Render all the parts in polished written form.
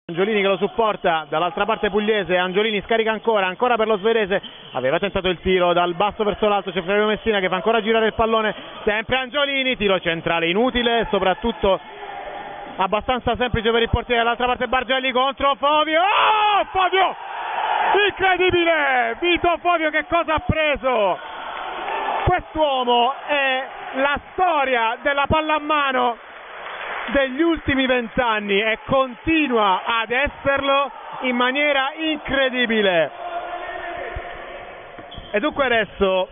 Angiolini che lo supporta, dall'altra parte Pugliese, Angiolini scarica ancora per lo svedese, aveva tentato il tiro dal basso verso l'alto, c'è Flavio Messina che fa ancora girare il pallone, sempre Angiolini, tiro centrale inutile, soprattutto abbastanza semplice per il portiere, dall'altra parte Bargelli contro Fovio, Fovio, incredibile, Vito Fovio che cosa ha preso? Quest'uomo è la storia della pallamano degli ultimi 20 anni e continua ad esserlo in maniera incredibile. E dunque adesso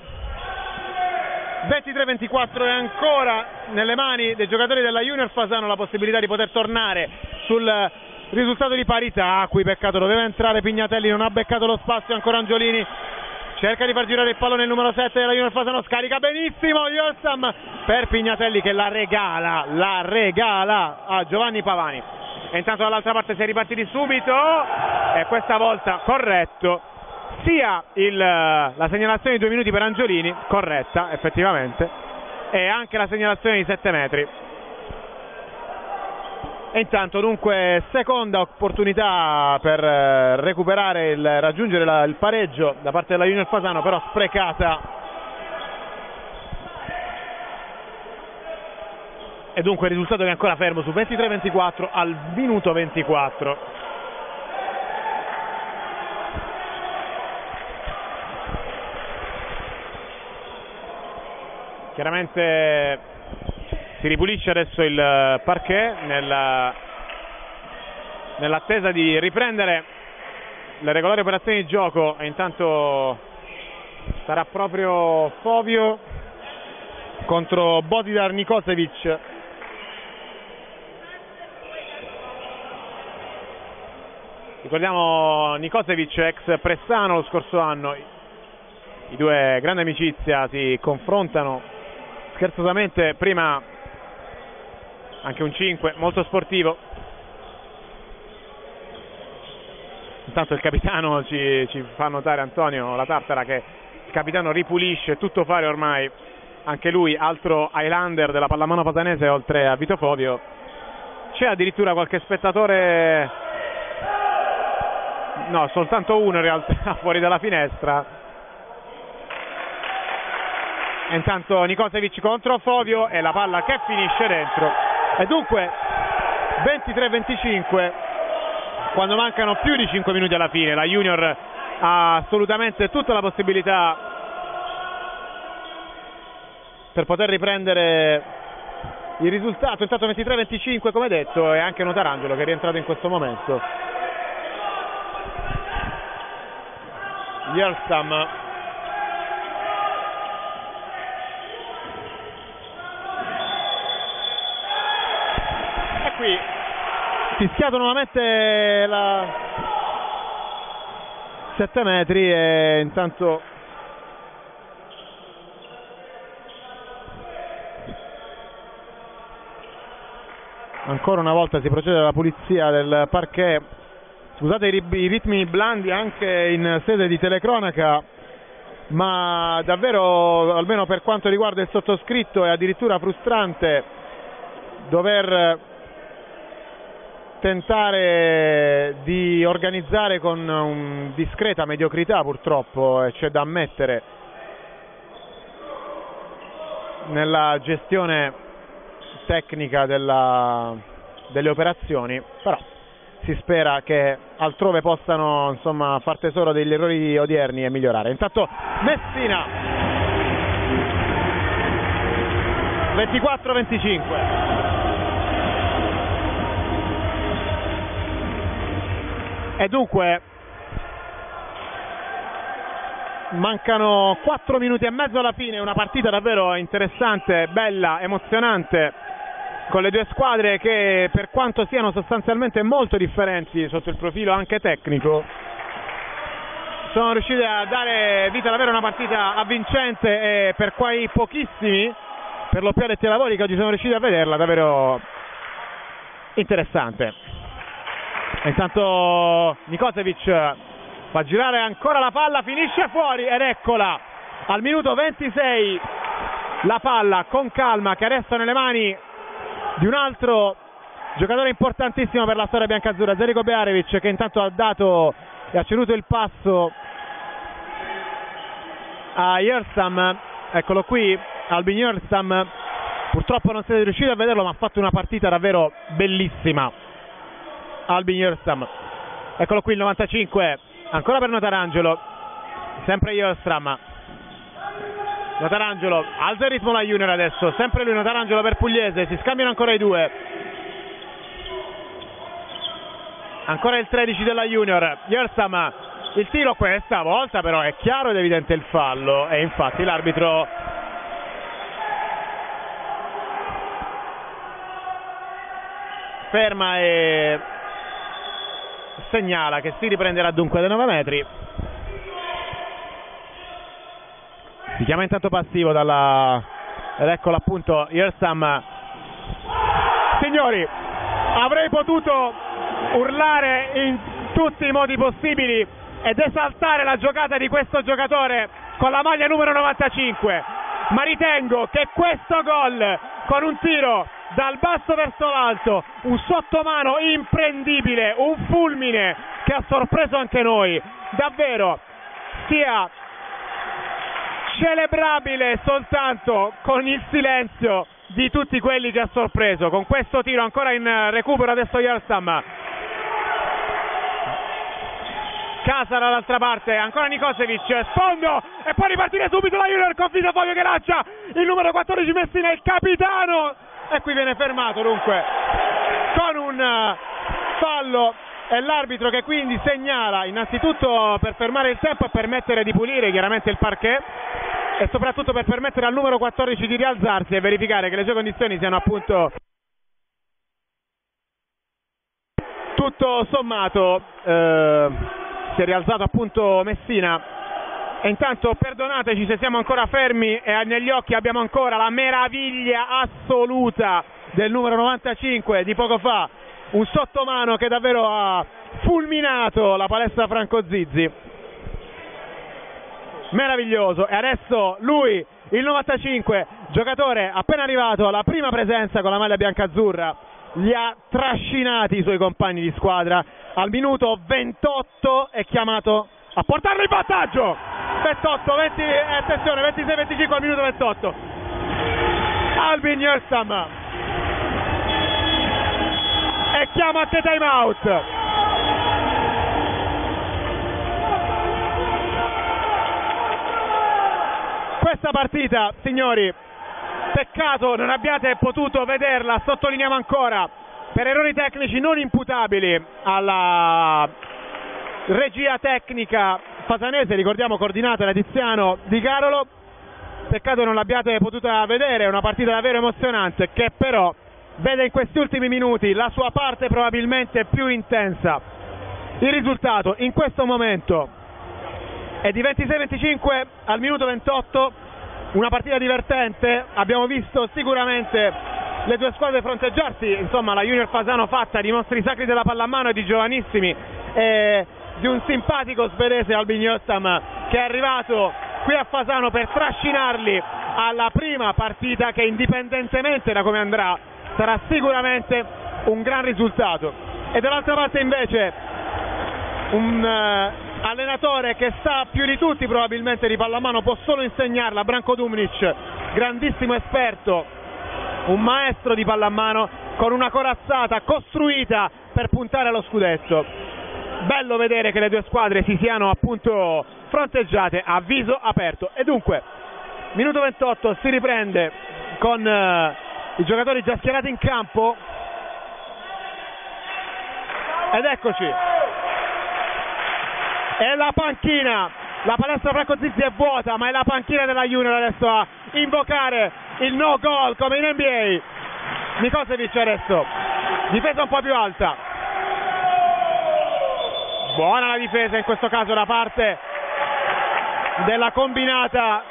23-24 è ancora nelle mani dei giocatori della Junior Fasano la possibilità di poter tornare sul risultato di parità. Qui peccato, doveva entrare Pignatelli, non ha beccato lo spazio, ancora Angiolini cerca di far girare il pallone, il numero 7 della Junior Fasano scarica benissimo Yersam per Pignatelli che la regala a Giovanni Pavani. E intanto dall'altra parte si è ripartiti subito e questa volta corretto sia la segnalazione di 2 minuti per Angiolini, corretta effettivamente, e anche la segnalazione di 7 metri. E intanto dunque seconda opportunità per recuperare raggiungere il pareggio da parte della Junior Fasano, però sprecata. E dunque il risultato che è ancora fermo su 23-24 al minuto 24. Chiaramente si ripulisce adesso il parquet nell'attesa di riprendere le regolari operazioni di gioco, e intanto sarà proprio Fovio contro Bodidar Nikosevic. Ricordiamo Nikosevic ex Pressano lo scorso anno, i due grande amicizia si confrontano scherzosamente, prima anche un 5 molto sportivo. Intanto il capitano ci fa notare, Antonio La Tartara, che il capitano ripulisce tutto fare ormai, anche lui altro Highlander della pallamano patanese oltre a Vito Fovio. C'è addirittura qualche spettatore, no, soltanto uno in realtà fuori dalla finestra. E intanto Nikosevic contro Fovio e la palla che finisce dentro. E dunque 23-25, quando mancano più di 5 minuti alla fine, la Junior ha assolutamente tutta la possibilità per poter riprendere il risultato. Intanto 23-25 come detto, e anche Notarangelo che è rientrato in questo momento. Yersam qui fischiato nuovamente la 7 metri e intanto ancora una volta si procede alla pulizia del parquet. Scusate i ritmi blandi anche in sede di telecronaca, ma davvero, almeno per quanto riguarda il sottoscritto, è addirittura frustrante dover tentare di organizzare con discreta mediocrità, purtroppo, e c'è da ammettere, nella gestione tecnica delle operazioni, però si spera che altrove possano insomma far tesoro degli errori odierni e migliorare. Intanto Messina 24-25. E dunque mancano 4 minuti e mezzo alla fine, una partita davvero interessante, bella, emozionante, con le due squadre che, per quanto siano sostanzialmente molto differenti sotto il profilo anche tecnico, sono riuscite a dare vita davvero a una partita avvincente, e per quei pochissimi, per lo più addetti ai lavori, che oggi sono riusciti a vederla, davvero interessante. Intanto Nikosevic fa girare ancora la palla, finisce fuori ed eccola al minuto 26 la palla con calma che resta nelle mani di un altro giocatore importantissimo per la storia biancazzurra, Zeljko Bearevic, che intanto ha dato e ha ceduto il passo a Yersam. Eccolo qui, Albin Yersam. Purtroppo non siete riusciti a vederlo, ma ha fatto una partita davvero bellissima Albin Yersam. Eccolo qui il 95, ancora per Notarangelo, sempre Yersam. Notarangelo alza il ritmo la Junior adesso, sempre lui Notarangelo per Pugliese, si scambiano ancora i due. Ancora il 13 della Junior, Yersam, il tiro questa volta però è chiaro ed evidente il fallo, e infatti l'arbitro ferma e segnala che si riprenderà dunque dai 9 metri. Si chiama intanto passivo ed eccolo appunto Yersam. Signori, avrei potuto urlare in tutti i modi possibili ed esaltare la giocata di questo giocatore con la maglia numero 95, ma ritengo che questo gol, con un tiro dal basso verso l'alto, un sottomano imprendibile, un fulmine che ha sorpreso anche noi, davvero sia celebrabile soltanto con il silenzio di tutti quelli che ha sorpreso. Con questo tiro ancora in recupero adesso Yersam, Casa dall'altra parte, ancora Nikosevic, sfondo e poi ripartire subito la Junior con Vito Fabio che lancia il numero 14 Messina, il capitano, e qui viene fermato dunque con un fallo, e l'arbitro che quindi segnala innanzitutto per fermare il tempo e permettere di pulire chiaramente il parquet, e soprattutto per permettere al numero 14 di rialzarsi e verificare che le sue condizioni siano appunto tutto sommato. Si è rialzato appunto Messina, e intanto perdonateci se siamo ancora fermi e negli occhi abbiamo ancora la meraviglia assoluta del numero 95 di poco fa, un sottomano che davvero ha fulminato la palestra Franco Zizzi, meraviglioso. E adesso lui, il 95, giocatore appena arrivato alla prima presenza con la maglia biancazzurra, li ha trascinati i suoi compagni di squadra. Al minuto 28 è chiamato a portarlo in vantaggio. 28, 20, attenzione, 26-25 al minuto 28. Albin Yersam e chiama anche time out. Questa partita, signori, peccato non abbiate potuto vederla, sottolineiamo ancora, per errori tecnici non imputabili alla regia tecnica fasanese, ricordiamo coordinata da Tiziano Di Carolo. Peccato non l'abbiate potuta vedere, è una partita davvero emozionante che però vede in questi ultimi minuti la sua parte probabilmente più intensa. Il risultato in questo momento è di 26-25 al minuto 28, una partita divertente, abbiamo visto sicuramente le due squadre fronteggiarsi, insomma la Junior Fasano fatta di mostri sacri della pallamano e di giovanissimi, e di un simpatico svedese Albin Yersam che è arrivato qui a Fasano per trascinarli alla prima partita che indipendentemente da come andrà sarà sicuramente un gran risultato. E dall'altra parte invece un allenatore che sa più di tutti probabilmente di pallamano, può solo insegnarla, Branko Dumnic, grandissimo esperto, un maestro di pallamano con una corazzata costruita per puntare allo scudetto. Bello vedere che le due squadre si siano appunto fronteggiate a viso aperto. E dunque minuto 28, si riprende con i giocatori già schierati in campo, ed eccoci, è la panchina, la palestra Franco Zizzi è vuota, ma è la panchina della Junior adesso a invocare il no goal come in NBA. Nikosevic adesso, difesa un po' più alta, buona la difesa in questo caso da parte della combinata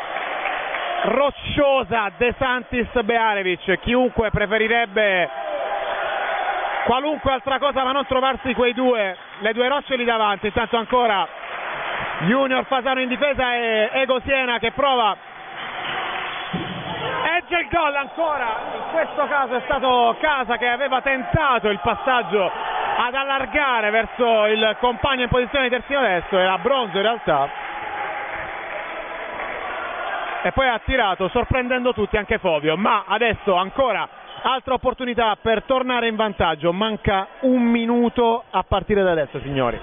rocciosa De Santis Bearevic. Chiunque preferirebbe qualunque altra cosa ma non trovarsi le due rocce lì davanti. Intanto ancora Junior Fasano in difesa e Ego Siena che prova, è c'è il gol ancora, in questo caso è stato Casa che aveva tentato il passaggio ad allargare verso il compagno in posizione di terzino destro, era Bronzo in realtà, e poi ha tirato sorprendendo tutti, anche Fovio. Ma adesso ancora altra opportunità per tornare in vantaggio, manca 1 minuto a partire da adesso, signori.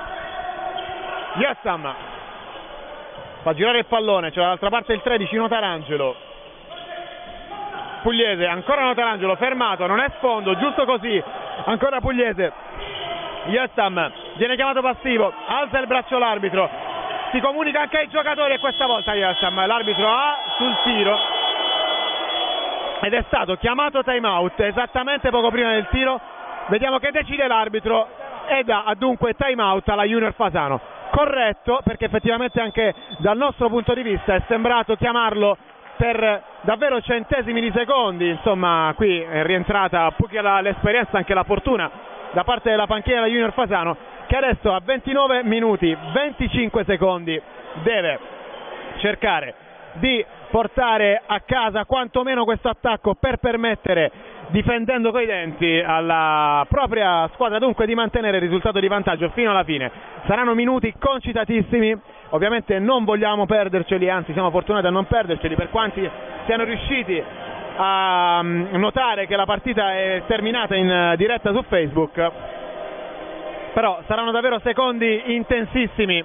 Yessam fa girare il pallone, c'è dall'altra parte il 13 Notarangelo, Pugliese, ancora Notarangelo fermato, non è sfondo, giusto così, ancora Pugliese. Yessam viene chiamato passivo, alza il braccio l'arbitro, si comunica anche ai giocatori e questa volta Yessam, l'arbitro ha sul tiro ed è stato chiamato time out esattamente poco prima del tiro. Vediamo che decide l'arbitro e dà dunque time out alla Junior Fasano. Corretto, perché effettivamente anche dal nostro punto di vista è sembrato chiamarlo per davvero centesimi di secondi. Insomma, qui è rientrata più che l'esperienza anche la fortuna da parte della panchina della Junior Fasano, che adesso a 29 minuti 25 secondi deve cercare di portare a casa quantomeno questo attacco per permettere, difendendo coi denti, alla propria squadra dunque di mantenere il risultato di vantaggio fino alla fine. Saranno minuti concitatissimi, ovviamente non vogliamo perderceli, anzi siamo fortunati a non perderceli, per quanti siano riusciti a notare che la partita è terminata in diretta su Facebook. Però saranno davvero secondi intensissimi.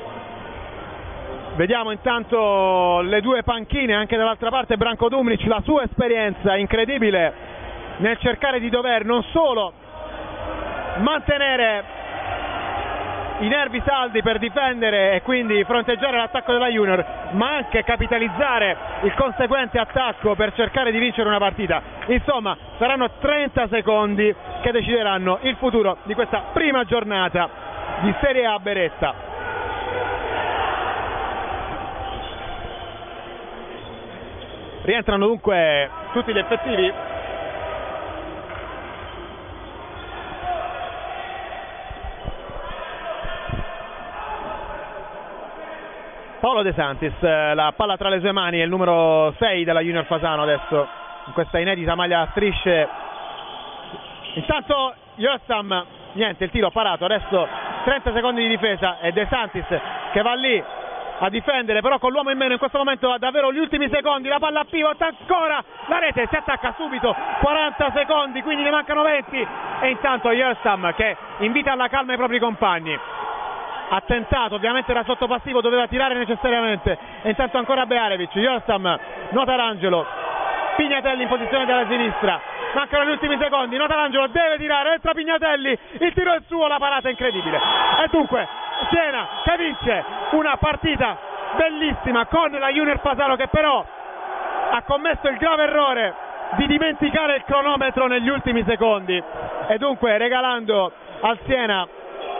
Vediamo intanto le due panchine, anche dall'altra parte Branko Dumnic, la sua esperienza incredibile nel cercare di dover non solo mantenere i nervi saldi per difendere e quindi fronteggiare l'attacco della Junior, ma anche capitalizzare il conseguente attacco per cercare di vincere una partita. Insomma, saranno 30 secondi che decideranno il futuro di questa prima giornata di Serie A Beretta. Rientrano dunque tutti gli effettivi. Paolo De Santis, la palla tra le sue mani, è il numero 6 della Junior Fasano adesso in questa inedita maglia a strisce. Intanto Yessam, niente, il tiro parato, adesso 30 secondi di difesa e De Santis che va lì a difendere, però con l'uomo in meno in questo momento ha davvero gli ultimi secondi, la palla a pivot, ancora la rete, si attacca subito, 40 secondi, quindi ne mancano 20 e intanto Yessam che invita alla calma i propri compagni. Ha tentato, ovviamente era sotto passivo, doveva tirare necessariamente e intanto ancora Bearevic, Yessam, Notarangelo, Pignatelli in posizione dalla sinistra, mancano gli ultimi secondi, Notarangelo deve tirare, entra Pignatelli, il tiro è suo, la parata è incredibile e dunque Siena che vince una partita bellissima con la Junior Fasano, che però ha commesso il grave errore di dimenticare il cronometro negli ultimi secondi e dunque regalando al Siena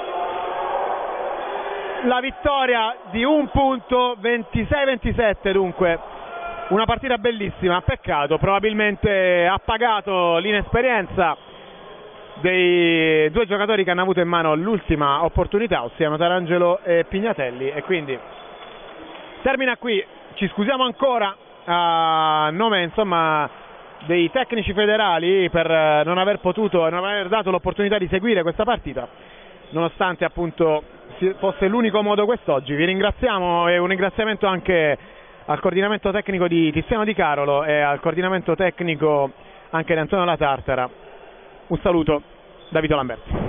la vittoria di un punto, 26-27. Dunque una partita bellissima, peccato, probabilmente ha pagato l'inesperienza dei due giocatori che hanno avuto in mano l'ultima opportunità, ossia Notarangelo e Pignatelli, e quindi termina qui. Ci scusiamo ancora a nome insomma dei tecnici federali per non aver potuto e non aver dato l'opportunità di seguire questa partita, nonostante appunto fosse l'unico modo quest'oggi. Vi ringraziamo e un ringraziamento anche al coordinamento tecnico di Tiziano Di Carolo e al coordinamento tecnico anche di Antonio La Tartara. Un saluto da Vito Lamberti.